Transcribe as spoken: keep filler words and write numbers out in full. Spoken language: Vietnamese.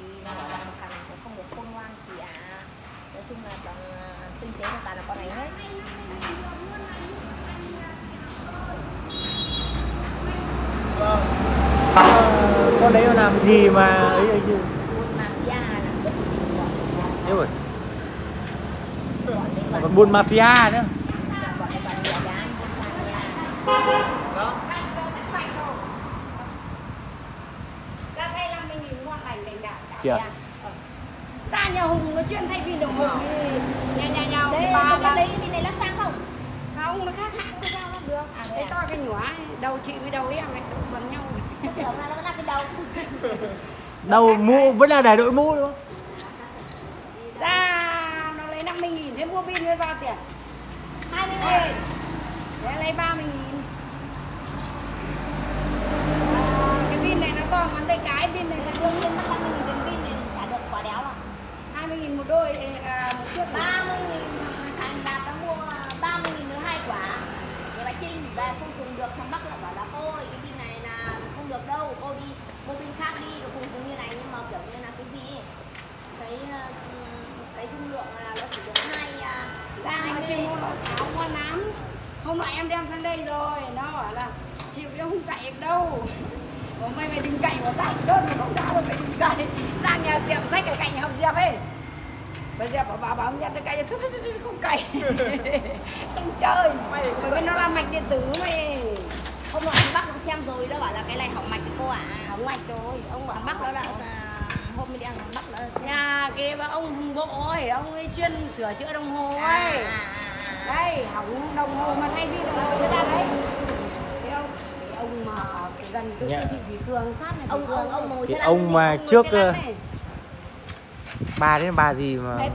nó bảo là càng cũng không được khôn ngoan chị ạ. Nói chung là toàn tinh tế của toàn là con ấy hết. À, con đấy nó làm gì mà ấy ấy chứ? Buôn mafia là rất gì bọn Thế rồi. bọn đấy toàn Còn buôn mafia nữa. bọn đấy toàn lừa gán buôn mafia. Đó. Ra thay năm mươi nghìn ngon lành lành đạn. Kìa. Ra nhà Hùng nó chuyên thay pin đồng hồ nhà nhà nhau Đấy, bà bà đấy bên này lắp sang không? không, nó khác hãng có sao nó được. À, Cái à? to cái nhỏ ấy, đầu chị với đầu em này độ gần nhau. Tôi tưởng là nó vẫn là cái đầu. Đầu mũ vẫn là để đội mũ đúng không? Ra nó lấy năm mươi nghìn thế mua pin với bao tiền? hai mươi nghìn. Để lấy ba mươi nghìn. Cái pin này nó to ngón tay cái, pin này Thì là đương nhiên mất năm mươi nghìn tiền pin này trả được quả đéo rồi. hai mươi nghìn một đôi, à, một chiếc ba mươi nghìn thành ra tao mua ba mươi nghìn nữa hai quả. Nhà bà Trinh về không dùng được, thằng Bắc lại bảo là cô ơi cái pin này là không được đâu, cô đi mua pin khác đi, rồi cùng cùng như này nhưng mà kiểu như là cái gì cái cái dung lượng là nó chỉ được hai ra nó chừng nó xáo ngon lắm. Hôm nọ em đem sang đây rồi, nó bảo là chịu chứ không cậy được đâu. Ủa mày mày đừng cậy của tao đơn mà không đáo đâu, mày đừng cậy. Sang nhà tiệm sách ở cạnh hầm dẹp ấy. Bà dẹp bảo bà bảo ông nhận được cậy, thôi thôi thôi không cậy. Không chơi. Mày bởi vì nó là mạch điện tử mày. hôm nọ thằng Bắc cũng xem rồi, nó bảo là cái này hỏng mạch của cô ạ. À. Hỏng mạch rồi, ông bảo Thằng Bắc đó là hôm mình đi ăn thằng Bắc đó là xem. nhà kia bà ông Hùng Bộ ấy, ông ấy chuyên sửa chữa đồng hồ ấy. À, à, à. Đây, hỏng đồng hồ mà thay pin đồng hồ người ta đấy. Thấy không? Cái ông mà gần cái Dạ. siêu thị Thủy Cường sát này. Ông ông ông ngồi Cái xe lăn ông mà Ông trước xe lăn này. bà đấy bà gì mà